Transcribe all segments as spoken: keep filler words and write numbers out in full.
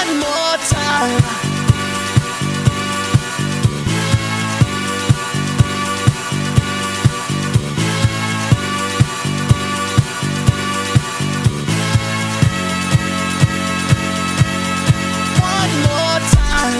one more time. One more time.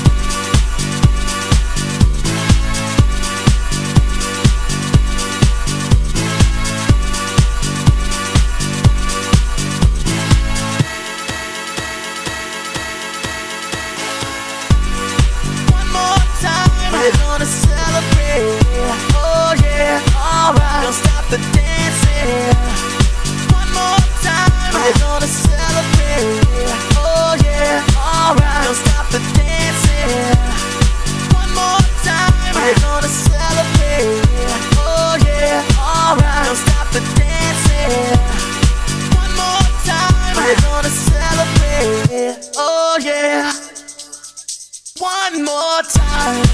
We're gonna celebrate, oh yeah, alright. Don't stop the dancing. One more time. We're gonna celebrate, oh yeah, alright. Don't stop the dancing. One more time. We're gonna celebrate, oh yeah, alright. Don't stop the dancing. One more time. We're gonna celebrate, oh yeah. One more time.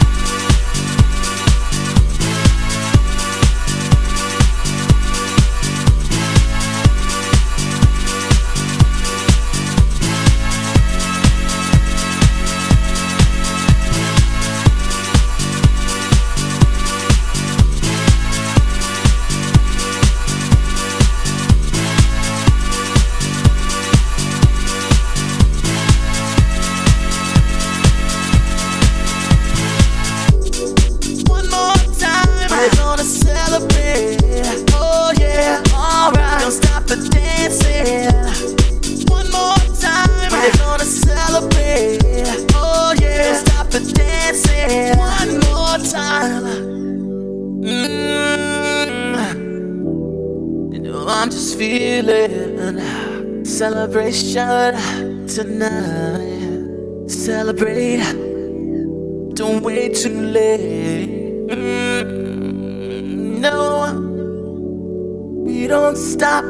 We're gonna celebrate, oh yeah, alright. Don't stop the dancing. One more time. We're gonna celebrate, oh yeah. Don't stop the dancing. One more time. Mm. You know I'm just feeling celebration tonight. Celebrate, don't wait too late. Mm. No, we don't stop.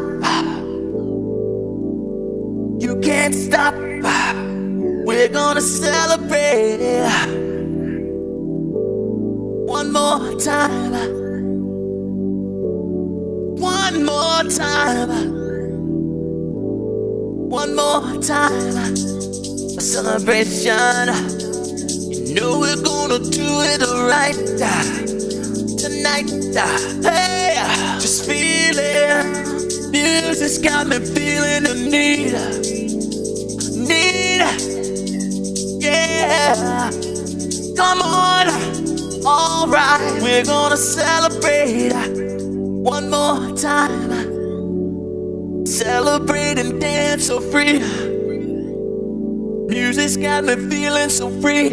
You can't stop. We're gonna celebrate one more time. One more time. One more time. A celebration. You know we're gonna do it right tonight. Hey, just feeling. Music's got me feeling the need. Need. Yeah. Come on. Alright. We're gonna celebrate one more time. Celebrate and dance so free. Music's got me feeling so free.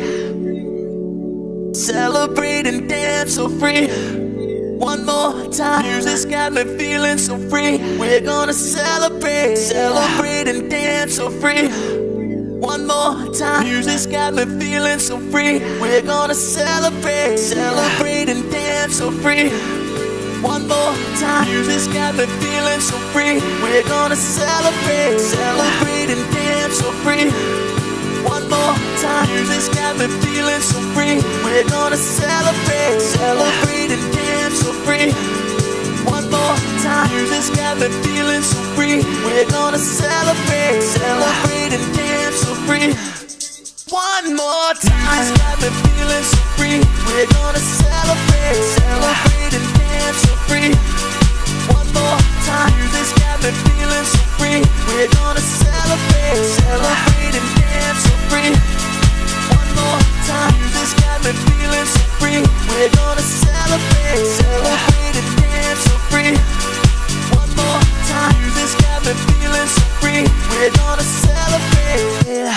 Celebrate and dance so free. One more time. Music's got me feeling so free. We're gonna celebrate. Celebrate and dance so free. One more time. Music's got me feeling so free. We're gonna celebrate. Celebrate and dance so free. One more time. Music's got me feeling so free. We're gonna celebrate. Celebrate and dance so free. One more time. Music's got me feeling so free. We're gonna celebrate. Celebrate and dance so free. One more time. Music's got me feeling so free. We're gonna celebrate. Celebrate and dance so free. One more time. Music's got me feeling so free. We're gonna celebrate. Celebrate and dance so free. One more time. Music's got me feeling so free. We're gonna celebrate. Celebrate and dance so free. One more time. Music's got me feeling so free. We're gonna celebrate. Celebrate and dance so free. One more time. Music's got me feeling so free. We're gonna celebrate.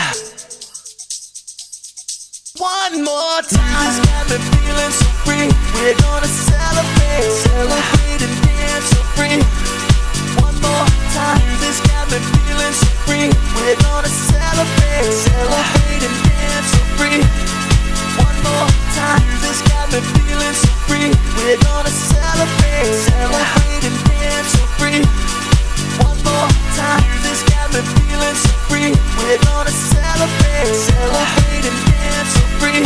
One more time. Music's got me feeling so free. We're gonna celebrate. Celebrate and dance so free. One more time. Music's got me feeling so free. We're gonna celebrate. Celebrate and dance so free. One more time. Music's got me feeling so free. We're gonna celebrate. Celebrate and dance so free. One more time. Music's got me feeling so free. We're gonna celebrate. Celebrate and dance so free.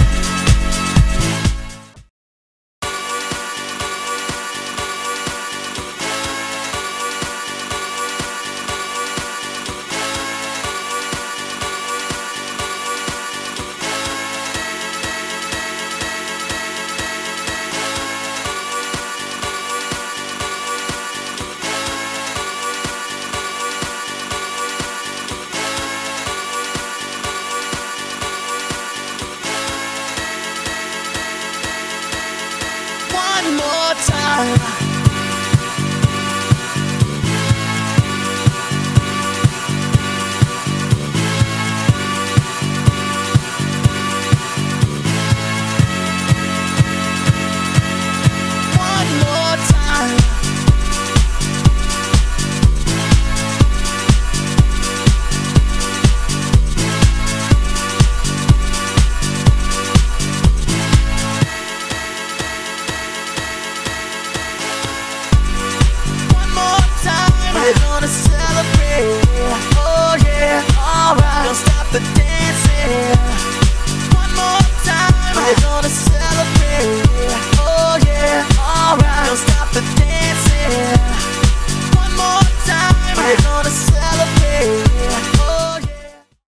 time. One more time. We're gonna celebrate, oh yeah, alright. Don't stop the dancing.